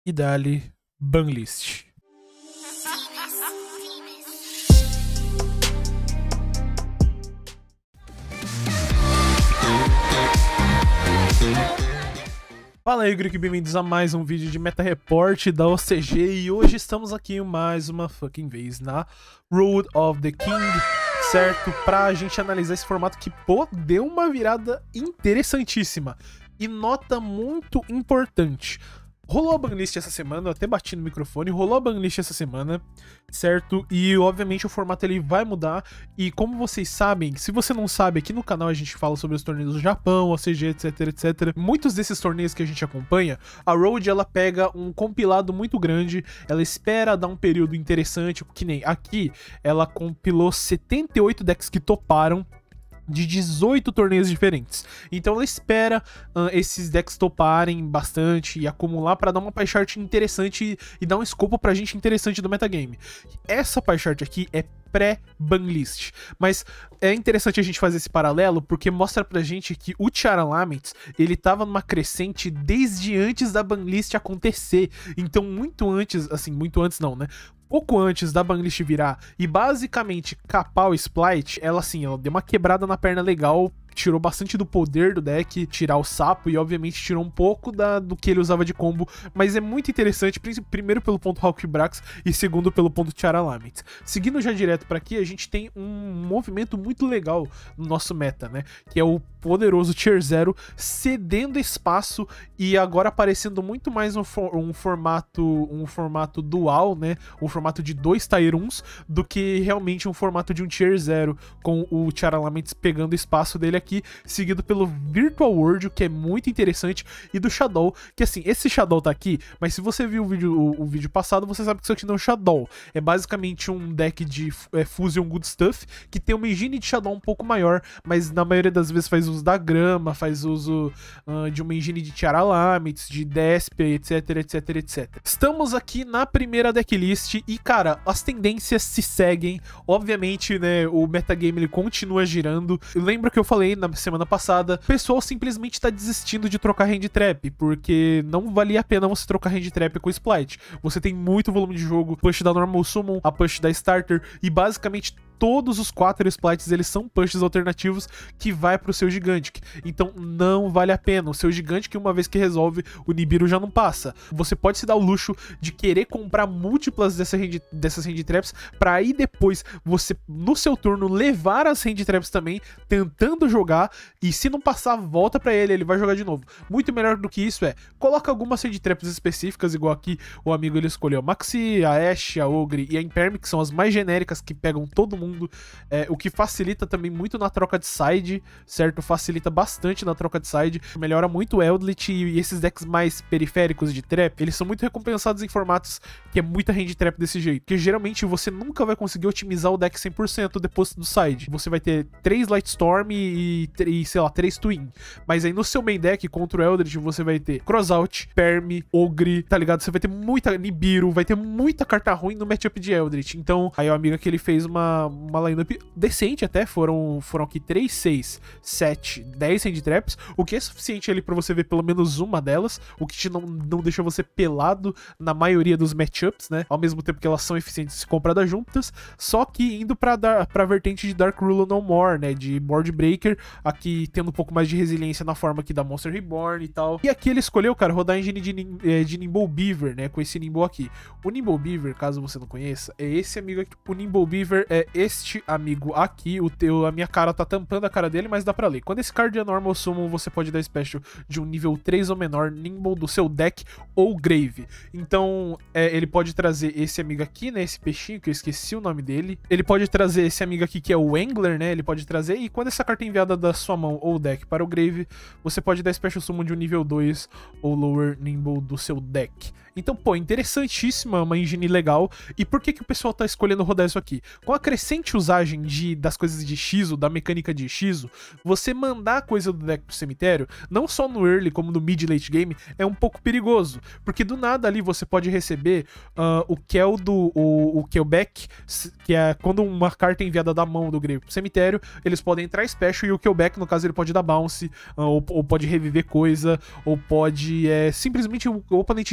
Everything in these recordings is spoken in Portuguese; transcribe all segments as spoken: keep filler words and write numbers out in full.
e dali banlist. Fala aí, Greek, bem-vindos a mais um vídeo de Meta Report da O C G e hoje estamos aqui mais uma fucking vez na Road of the King, certo? Pra gente analisar esse formato que, pô, deu uma virada interessantíssima e nota muito importante. Rolou a banlist essa semana, eu até bati no microfone, rolou a banlist essa semana, certo? E obviamente o formato ele vai mudar e como vocês sabem, se você não sabe, aqui no canal a gente fala sobre os torneios do Japão, O C G, etc, etcétera. Muitos desses torneios que a gente acompanha, a Road ela pega um compilado muito grande, ela espera dar um período interessante, que nem aqui, ela compilou setenta e oito decks que toparam, de dezoito torneios diferentes. Então ela espera uh, esses decks toparem bastante e acumular para dar uma pie chart interessante e, e dar um escopo pra gente interessante do metagame. Essa pie chart aqui é pré-banlist, mas é interessante a gente fazer esse paralelo porque mostra pra gente que o Tiara Laments, ele tava numa crescente desde antes da banlist acontecer, então muito antes, assim, muito antes não, né? Pouco antes da banlist virar e basicamente capar o Splight, ela assim, ela deu uma quebrada na perna legal, tirou bastante do poder do deck, tirar o sapo e obviamente tirou um pouco da, do que ele usava de combo, mas é muito interessante, primeiro pelo ponto Hawk Brax e segundo pelo ponto Tiara Laments. Seguindo já direto para aqui, a gente tem um movimento muito legal no nosso meta, né, que é o poderoso Tier Zero cedendo espaço e agora aparecendo muito mais um, for, um formato um formato dual, né, um formato de dois Tier uns do que realmente um formato de um Tier Zero com o Tiara Laments pegando espaço dele aqui, seguido pelo Virtual World, que é muito interessante, e do Shadow, que assim, esse Shadow tá aqui, mas se você viu o vídeo, o, o vídeo passado, você sabe que isso aqui não é um Shadow, é basicamente um deck de é, Fusion Good Stuff, que tem uma engine de Shadow um pouco maior, mas na maioria das vezes faz uso da grama, faz uso uh, de uma engine de Tiara Laments, de Despia, etc, etc, etcétera. Estamos aqui na primeira decklist e, cara, as tendências se seguem, obviamente, né, o metagame ele continua girando. Lembra que eu falei na semana passada, o pessoal simplesmente tá desistindo de trocar hand trap, porque não valia a pena você trocar hand trap com Splight. Você tem muito volume de jogo, push da Normal Summon, a push da Starter, e basicamente todos os quatro splites, eles são pushes alternativos que vai pro seu Gigantic. Então não vale a pena. O seu Gigantic, uma vez que resolve, o Nibiru já não passa. Você pode se dar o luxo de querer comprar múltiplas dessa hand, dessas hand traps para aí depois você, no seu turno, levar as hand traps também, tentando jogar, e se não passar, volta para ele, ele vai jogar de novo. Muito melhor do que isso é, coloca algumas hand traps específicas, igual aqui o amigo ele escolheu a Maxi, a Ashe, a Ogre e a Imperm, que são as mais genéricas que pegam todo mundo. É, o que facilita também muito na troca de side, certo? Facilita bastante na troca de side, melhora muito o Eldritch e esses decks mais periféricos de trap, eles são muito recompensados em formatos que é muita hand trap desse jeito, porque geralmente você nunca vai conseguir otimizar o deck cem por cento depois do side. Você vai ter três Lightstorm e, e sei lá, três Twin, mas aí no seu main deck contra o Eldritch você vai ter Crossout, Perm, Ogre, tá ligado? Você vai ter muita Nibiru, vai ter muita carta ruim no matchup de Eldritch. Então aí o amigo que ele fez uma uma lineup decente até, foram, foram aqui três, seis, sete, dez hand traps, o que é suficiente ali pra você ver pelo menos uma delas, o que te não, não deixa você pelado na maioria dos matchups, né, ao mesmo tempo que elas são eficientes se compradas juntas, só que indo pra, dar, pra vertente de Dark Ruler No More, né, de Board Breaker, aqui tendo um pouco mais de resiliência na forma aqui da Monster Reborn e tal, e aqui ele escolheu, cara, rodar a engine de, de Nimble Beaver, né, com esse Nimble aqui. O Nimble Beaver, caso você não conheça, é esse amigo aqui. O Nimble Beaver é esse este amigo aqui, o teu, a minha cara tá tampando a cara dele, mas dá pra ler. Quando esse card é Normal Summon, você pode dar special de um nível três ou menor, Nimble do seu deck ou Grave. Então, é, ele pode trazer esse amigo aqui, né, esse peixinho, que eu esqueci o nome dele. Ele pode trazer esse amigo aqui, que é o Angler, né, ele pode trazer, e quando essa carta é enviada da sua mão ou deck para o Grave, você pode dar special summon de um nível dois ou lower Nimble do seu deck. Então, pô, interessantíssima, uma engine legal. E por que que o pessoal tá escolhendo rodar isso aqui? Com a crescente usagem de, das coisas de Shizu, da mecânica de Shizu, você mandar a coisa do deck pro cemitério, não só no early como no mid late game, é um pouco perigoso. Porque do nada ali você pode receber uh, o Kel do o, o Kelbeck, que é quando uma carta é enviada da mão do Grave pro cemitério, eles podem entrar special e o Kelbeck, no caso, ele pode dar bounce, uh, ou, ou pode reviver coisa, ou pode é, simplesmente o, o oponente gera valor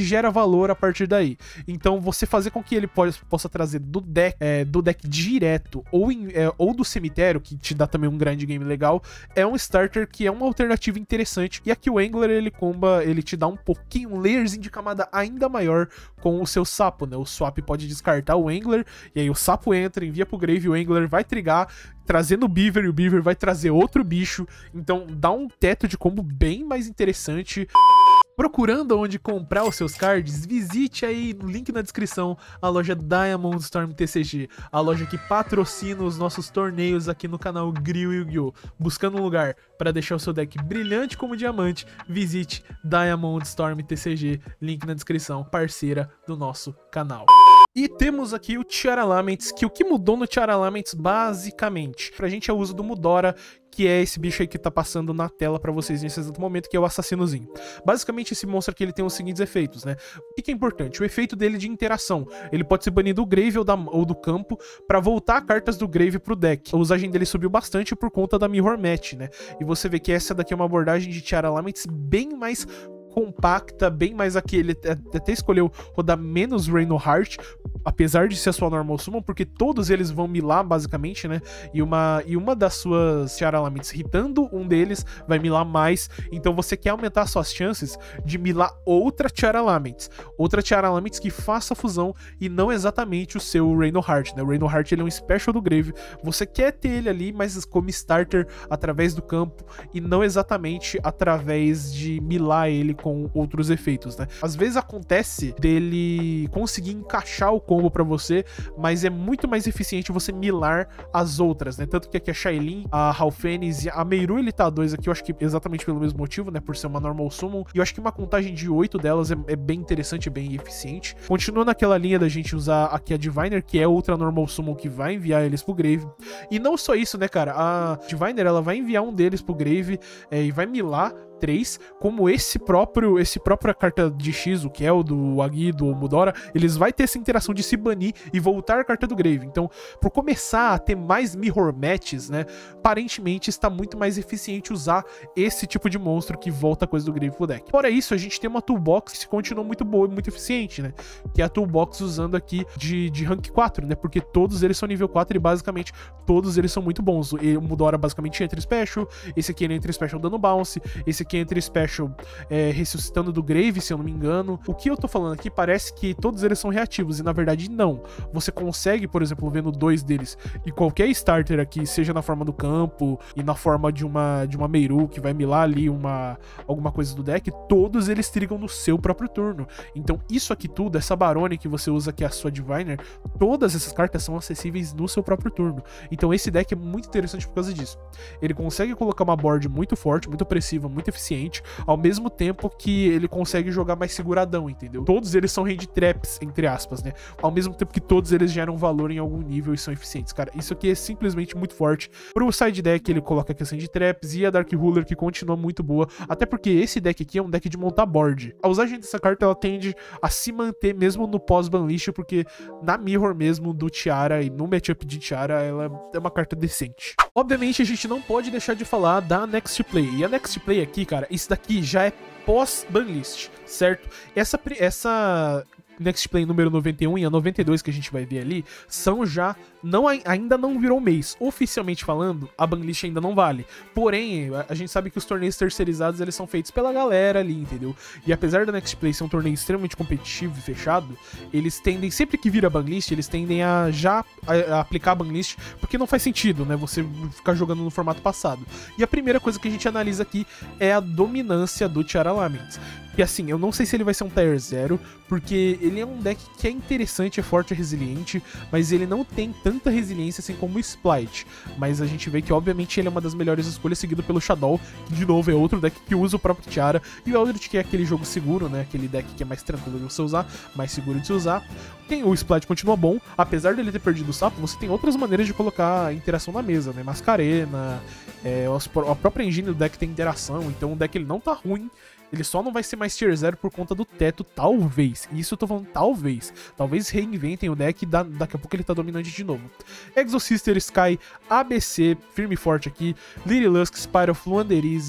valor a partir daí. Então você fazer com que ele pode, possa trazer do deck, é, do deck direto ou, em, é, ou do cemitério, que te dá também um grande game legal, é um starter que é uma alternativa interessante. E aqui o Angler, ele comba, ele te dá um pouquinho, um layerzinho de camada ainda maior com o seu sapo, né? O swap pode descartar o Angler, e aí o sapo entra, envia pro grave, o Angler vai trigar, trazendo o Beaver, e o Beaver vai trazer outro bicho. Então dá um teto de combo bem mais interessante. Procurando onde comprar os seus cards, visite aí no link na descrição a loja Diamond Storm T C G, a loja que patrocina os nossos torneios aqui no canal Grill Yu-Gi-Oh! Buscando um lugar para deixar o seu deck brilhante como diamante, visite Diamond Storm T C G, link na descrição, parceira do nosso canal. E temos aqui o Tiara Laments, que o que mudou no Tiara Laments basicamente, pra gente é o uso do Mudora, que é esse bicho aí que tá passando na tela pra vocês nesse exato momento, que é o assassinozinho. Basicamente esse monstro aqui ele tem os seguintes efeitos, né? O que é importante? O efeito dele de interação. Ele pode ser banido do grave ou, da, ou do campo pra voltar cartas do grave pro deck. A usagem dele subiu bastante por conta da Mirror Match, né? E você vê que essa daqui é uma abordagem de Tiara Laments bem mais compacta, bem mais aqui. Ele até escolheu rodar menos Reinoheart, apesar de ser a sua normal summon, porque todos eles vão milar basicamente, né? E uma, e uma das suas Tiara Laments hitando um deles vai milar mais. Então você quer aumentar suas chances de milar outra Tiara Laments, outra Tiara Laments que faça fusão e não exatamente o seu Reinoheart, né? O Reinoheart ele é um special do grave. Você quer ter ele ali, mas como starter através do campo e não exatamente através de milar ele com outros efeitos, né? Às vezes acontece dele conseguir encaixar o combo pra você, mas é muito mais eficiente você milar as outras, né? Tanto que aqui a Shailin, a Halfenis e a Meiru ele tá dois aqui, eu acho que exatamente pelo mesmo motivo, né? Por ser uma normal summon, e eu acho que uma contagem de oito delas é, é bem interessante, bem eficiente. Continua naquela linha da gente usar aqui a Diviner, que é outra normal summon que vai enviar eles pro grave. E não só isso, né, cara? A Diviner, ela vai enviar um deles pro grave é, e vai milar três, como esse próprio, esse própria carta de X, o Kel, do Agi, do Mudora, eles vai ter essa interação de se banir e voltar a carta do grave. Então, por começar a ter mais mirror matches, né, aparentemente está muito mais eficiente usar esse tipo de monstro que volta a coisa do grave pro deck. Fora isso, a gente tem uma toolbox que continua muito boa e muito eficiente, né, que é a toolbox usando aqui de, de rank quatro, né, porque todos eles são nível quatro e basicamente todos eles são muito bons. O Mudora basicamente entra special, esse aqui ele entra special dando bounce, esse aqui entra special é, ressuscitando do grave, se eu não me engano. O que eu tô falando aqui parece que todos eles são reativos, e na verdade não. Você consegue, por exemplo, vendo dois deles, e qualquer starter aqui, seja na forma do campo e na forma de uma, de uma Meiru, que vai milar ali uma, alguma coisa do deck, todos eles trigam no seu próprio turno. Então isso aqui tudo, essa Barone que você usa aqui, a sua Diviner, todas essas cartas são acessíveis no seu próprio turno. Então esse deck é muito interessante por causa disso. Ele consegue colocar uma board muito forte, muito opressiva, muito eficiente, ao mesmo tempo que ele consegue jogar mais seguradão, entendeu? Todos eles são hand traps, entre aspas, né? Ao mesmo tempo que todos eles geram valor em algum nível e são eficientes, cara. Isso aqui é simplesmente muito forte. Pro side deck ele coloca a questão de traps e a Dark Ruler que continua muito boa, até porque esse deck aqui é um deck de montar board. A usagem dessa carta ela tende a se manter mesmo no pós-banlist, porque na mirror mesmo do Tiara e no matchup de Tiara ela é uma carta decente. Obviamente a gente não pode deixar de falar da Next Play. E a Next Play aqui, cara, isso daqui já é pós-banlist, certo? Essa, essa Next Play número noventa e um e a noventa e dois que a gente vai ver ali são já, não, ainda não virou mês. Oficialmente falando, a banlist ainda não vale. Porém, a gente sabe que os torneios terceirizados eles são feitos pela galera ali, entendeu? E apesar da Next Play ser um torneio extremamente competitivo e fechado, eles tendem, sempre que vira banlist, eles tendem a já a, a aplicar a banlist, porque não faz sentido, né? Você ficar jogando no formato passado. E a primeira coisa que a gente analisa aqui é a dominância do Tiara Laments. E assim, eu não sei se ele vai ser um tier zero, porque ele é um deck que é interessante, é forte, é resiliente, mas ele não tem tanta resiliência assim como o Splight. Mas a gente vê que obviamente ele é uma das melhores escolhas, seguido pelo Shadow, que de novo é outro deck que usa o próprio Tiara, e o Eldritch, que é aquele jogo seguro, né, aquele deck que é mais tranquilo de você usar, mais seguro de se usar. Tem o Splight continua bom, apesar dele ter perdido o sapo, você tem outras maneiras de colocar interação na mesa, né, Mascarena, é, a própria engine do deck tem interação, então o deck ele não tá ruim. Ele só não vai ser mais tier zero por conta do teto, talvez. E isso eu tô falando talvez. Talvez reinventem o deck e da, daqui a pouco ele tá dominante de novo. Exosister, Sky, A B C, firme e forte aqui. Lyrilusk, Spyro, Fluanderize,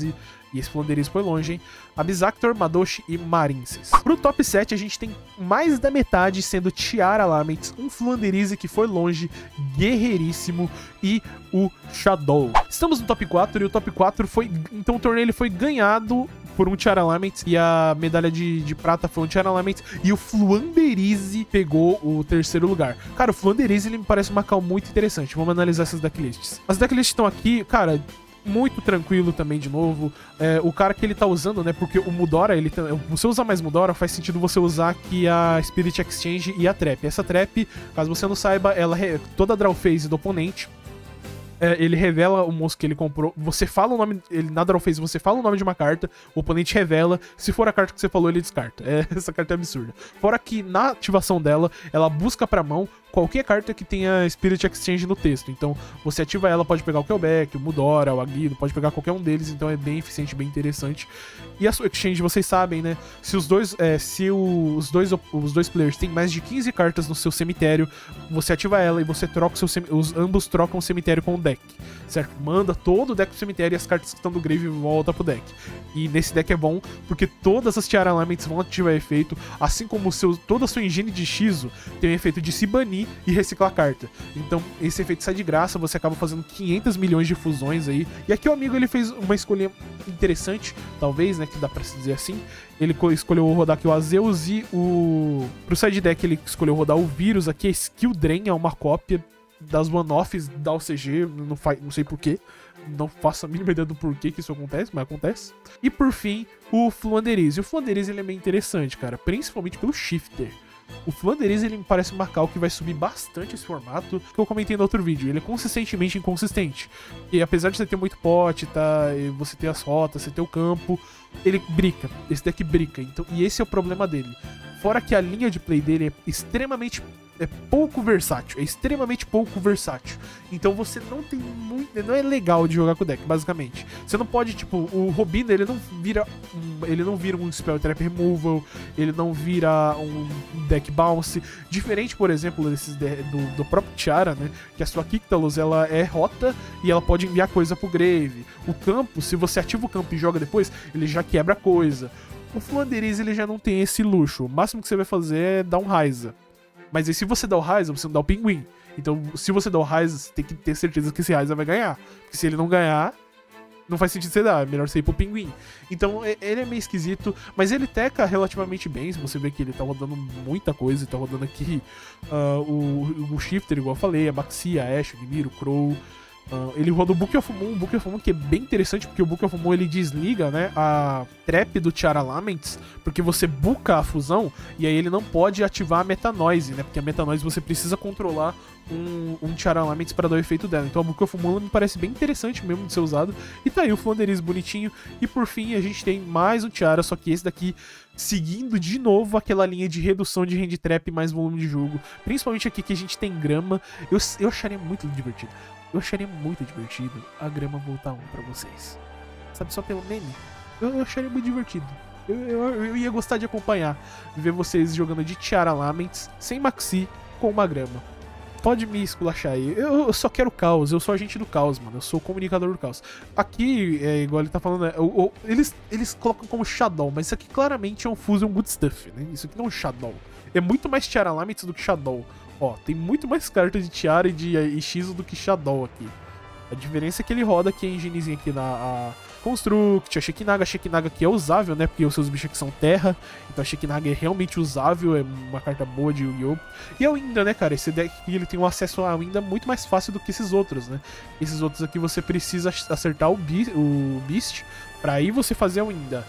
E esse Floowandereeze foi longe, hein? Abyssactor, Madoshi e Marincess. Pro top sete, a gente tem mais da metade sendo Tiara Laments, um Floowandereeze que foi longe, guerreiríssimo, e o Shadow. Estamos no top quatro, e o top quatro foi... Então o torneio ele foi ganhado por um Tiara Laments, e a medalha de, de prata foi um Tiara Laments, e o Floowandereeze pegou o terceiro lugar. Cara, o Floowandereeze ele me parece uma call muito interessante. Vamos analisar essas decklists. As decklists estão aqui, cara... muito tranquilo também, de novo. É, o cara que ele tá usando, né? Porque o Mudora, ele tá, você usar mais Mudora, faz sentido você usar aqui a Spirit Exchange e a Trap. Essa Trap, caso você não saiba, ela toda a draw phase do oponente, é, ele revela o monstro que ele comprou. Você fala o nome, ele, na draw phase você fala o nome de uma carta, o oponente revela. Se for a carta que você falou, ele descarta. É, essa carta é absurda. Fora que na ativação dela, ela busca pra mão qualquer carta que tenha Spirit Exchange no texto. Então, você ativa ela, pode pegar o Kelbeck, o Mudora, o Aguido, pode pegar qualquer um deles, então é bem eficiente, bem interessante. E a sua Exchange, vocês sabem, né? Se os dois, é, se o, os dois, os dois players têm mais de quinze cartas no seu cemitério, você ativa ela e você troca o seu os ambos trocam o cemitério com o deck, certo? Manda todo o deck pro cemitério e as cartas que estão do grave voltam pro deck. E nesse deck é bom, porque todas as Tiara Laments vão ativar efeito, assim como o seu, toda a sua engine de Shizu tem o efeito de se banir e reciclar a carta. Então esse efeito sai de graça, você acaba fazendo quinhentos milhões de fusões aí. E aqui o amigo ele fez uma escolha interessante, talvez, né, que dá pra se dizer assim. Ele escolheu rodar aqui o Azeus e o... Pro side deck ele escolheu rodar o Vírus aqui, a Skill Drain é uma cópia das one-offs da O C G, não, não sei porquê. Não faço a mínima ideia do porquê que isso acontece, mas acontece. E por fim, o Floowandereeze. O Floowandereeze ele é bem interessante, cara, principalmente pelo Shifter. O Floowandereeze ele me parece uma call que vai subir bastante esse formato, que eu comentei no outro vídeo. Ele é consistentemente inconsistente. E apesar de você ter muito pote, tá, você ter as rotas, você ter o campo, ele brica. Esse deck brica. Então, e esse é o problema dele. Fora que a linha de play dele é extremamente... é pouco versátil, é extremamente pouco versátil. Então você não tem muito, não é legal de jogar com o deck, basicamente. Você não pode, tipo, o Robina, ele não vira um, ele não vira um Spell Trap Removal, ele não vira um deck bounce, diferente, por exemplo, desses de, do, do próprio Tiara, né, que a sua Kictalus, ela é rota e ela pode enviar coisa pro grave. O campo, se você ativa o campo e joga depois, ele já quebra coisa. O Floowandereeze, ele já não tem esse luxo. O máximo que você vai fazer é dar um Raiza. Mas aí se você dá o Raiza, você não dá o Pinguim. Então, se você dá o Raiza, você tem que ter certeza que esse Raiza vai ganhar. Porque se ele não ganhar, não faz sentido você dar. É melhor você ir pro Pinguim. Então, ele é meio esquisito. Mas ele teca relativamente bem. Se você vê que ele tá rodando muita coisa. Ele tá rodando aqui uh, o, o Shifter, igual eu falei. A Baxia, a Ashe, o Mimir, o Crow. Uh, ele roda o Book of Moon, o Book of Moon que é bem interessante, porque o Book of Moon ele desliga, né, a trap do Tiara Laments, porque você buca a fusão, e aí ele não pode ativar a Metanoise, né, porque a Metanoise você precisa controlar um, um Tiara Laments para dar o efeito dela. Então o Book of Moon me parece bem interessante mesmo de ser usado, e tá aí o Floowandereeze bonitinho, e por fim a gente tem mais um Tiara, só que esse daqui seguindo de novo aquela linha de redução de hand trap e mais volume de jogo, principalmente aqui que a gente tem grama. Eu, eu acharia muito divertido. Eu acharia muito divertido a grama voltar um pra vocês. Sabe, só pelo meme? Eu, eu acharia muito divertido. Eu, eu, eu ia gostar de acompanhar, ver vocês jogando de Tiara Laments, sem Maxi, com uma grama. Pode me esculachar aí. Eu, eu só quero caos, eu sou agente do caos, mano. Eu sou o comunicador do caos. Aqui, é igual ele tá falando, é, eu, eu, eles, eles colocam como Shadow, mas isso aqui claramente é um Fusion Good Stuff, né? Isso aqui não é um Shadow. É muito mais Tiara Laments do que Shadow. Ó, tem muito mais cartas de Tiara e de e Shizu do que Shadow aqui. A diferença é que ele roda aqui a enginezinha aqui na a Construct, a Shekinaga. A Shekinaga aqui é usável, né? Porque os seus bichos aqui são terra. Então a Shekinaga é realmente usável, é uma carta boa de Yu-Gi-Oh! E a Winda, né, cara? Esse deck aqui, ele tem um acesso à Winda muito mais fácil do que esses outros, né? Esses outros aqui você precisa acertar o, Be o Beast pra aí você fazer a Winda.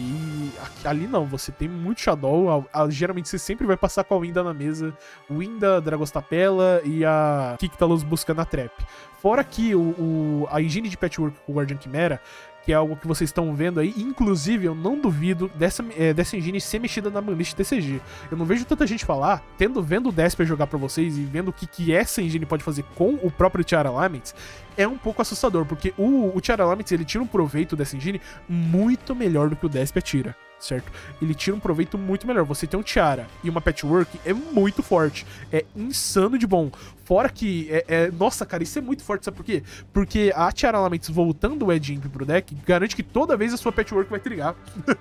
E ali não, você tem muito Shadow, a, a, geralmente você sempre vai passar com a Winda na mesa, Winda, Dragostapela e a Kictalus busca na trap. Fora que o, o, a engine de patchwork com o Guardian Chimera, que é algo que vocês estão vendo aí, inclusive eu não duvido dessa, é, dessa engine ser mexida na banlist T C G. Eu não vejo tanta gente falar, tendo vendo o Desper jogar pra vocês e vendo o que, que essa engine pode fazer com o próprio Tiara Laments, é um pouco assustador, porque o, o Tiara Laments ele tira um proveito dessa engine muito melhor do que o Desper tira. certo? Ele tira um proveito muito melhor. Você tem um Tiara e uma Patchwork é muito forte, é insano de bom. Fora que, é, é, nossa, cara, isso é muito forte, sabe por quê? Porque a Tiara Laments voltando o Edge Imp pro deck garante que toda vez a sua Patchwork vai trigar.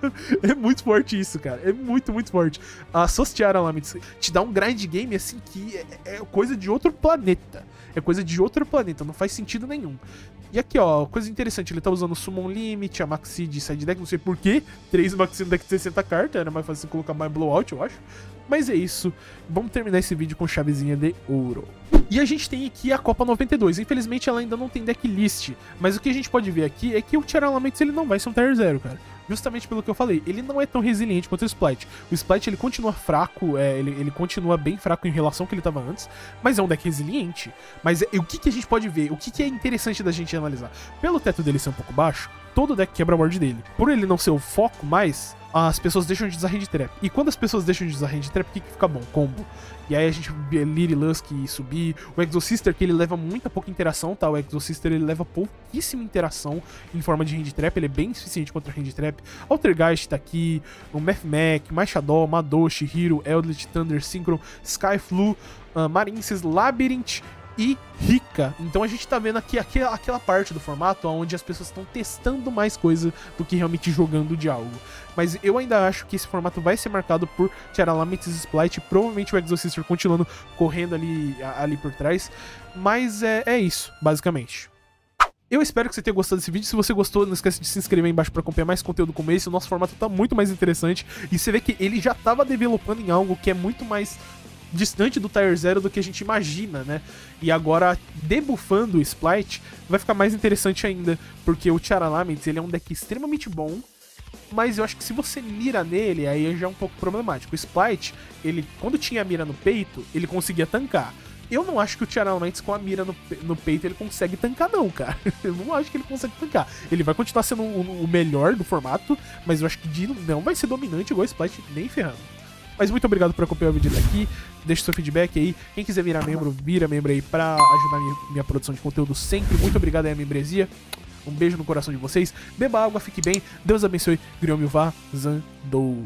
É muito forte isso, cara, é muito, muito forte. A sua Tiara Laments te dá um grind game, assim, que é, é coisa de outro planeta. É coisa de outro planeta, não faz sentido nenhum. E aqui, ó, coisa interessante, ele tá usando o Summon Limit, a Maxi de side deck, não sei porquê, três Maxi no deck de sessenta cartas, era mais fácil colocar mais Blowout, eu acho. Mas é isso, vamos terminar esse vídeo com chavezinha de ouro. E a gente tem aqui a Copa noventa e dois, infelizmente ela ainda não tem decklist, mas o que a gente pode ver aqui é que o Tiara Laments ele não vai ser um Tier zero, cara. Justamente pelo que eu falei, ele não é tão resiliente quanto o Splight. O Splight ele continua fraco, é, ele, ele continua bem fraco em relação ao que ele estava antes, mas é um deck resiliente. Mas é, o que, que a gente pode ver, o que, que é interessante da gente analisar? Pelo teto dele ser um pouco baixo, todo deck quebra a ward dele. Por ele não ser o foco mais, as pessoas deixam de usar Hand Trap. E quando as pessoas deixam de usar Hand Trap, o que, que fica bom? Combo. E aí a gente vê Lyri Lusk subir, o Exosister que ele leva muita pouca interação, tá? O Exosister ele leva pouquíssima interação em forma de Hand Trap, ele é bem suficiente contra Hand Trap. Altergeist tá aqui, o Mathmech, Machadol, Madoshi, Hero, Eldritch, Thunder, Synchron, Skyflu, uh, Marinces, Labyrinth e Rika. Então a gente tá vendo aqui aquela, aquela parte do formato onde as pessoas estão testando mais coisa do que realmente jogando de algo. Mas eu ainda acho que esse formato vai ser marcado por Tiara Laments e Splight, provavelmente o Exosister continuando correndo ali, ali por trás. Mas é, é isso, basicamente. Eu espero que você tenha gostado desse vídeo. Se você gostou, não esquece de se inscrever aí embaixo para acompanhar mais conteúdo como esse. O nosso formato tá muito mais interessante e você vê que ele já tava developando em algo que é muito mais distante do Tier zero do que a gente imagina, né? E agora, debuffando o Splight, vai ficar mais interessante ainda, porque o Tiara Laments, ele é um deck extremamente bom, mas eu acho que se você mira nele, aí já é um pouco problemático. O Splight, ele, quando tinha a mira no peito, ele conseguia tancar. Eu não acho que o Tiara Laments com a mira no, no peito ele consegue tancar não, cara. Eu não acho que ele consegue tancar. Ele vai continuar sendo o, o melhor do formato, mas eu acho que de, não vai ser dominante igual o Splight nem ferrando. Mas muito obrigado por acompanhar o vídeo até aqui. Deixe seu feedback aí. Quem quiser virar membro, vira membro aí pra ajudar minha, minha produção de conteúdo sempre. Muito obrigado aí a membresia. Um beijo no coração de vocês. Beba água, fique bem. Deus abençoe. Griômio vazandou.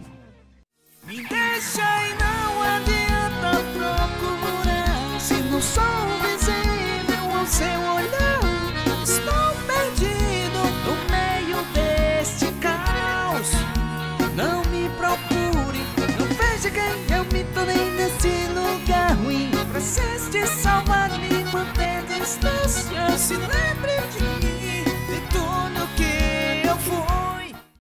Me deixa e não adianta procurar. Se no sol visível ao seu olhar, estou perdido no meio deste caos. Não me procure, não veja quem eu me tornei nesse lugar ruim. Precisa te salvar, me manter distância. Se lembre de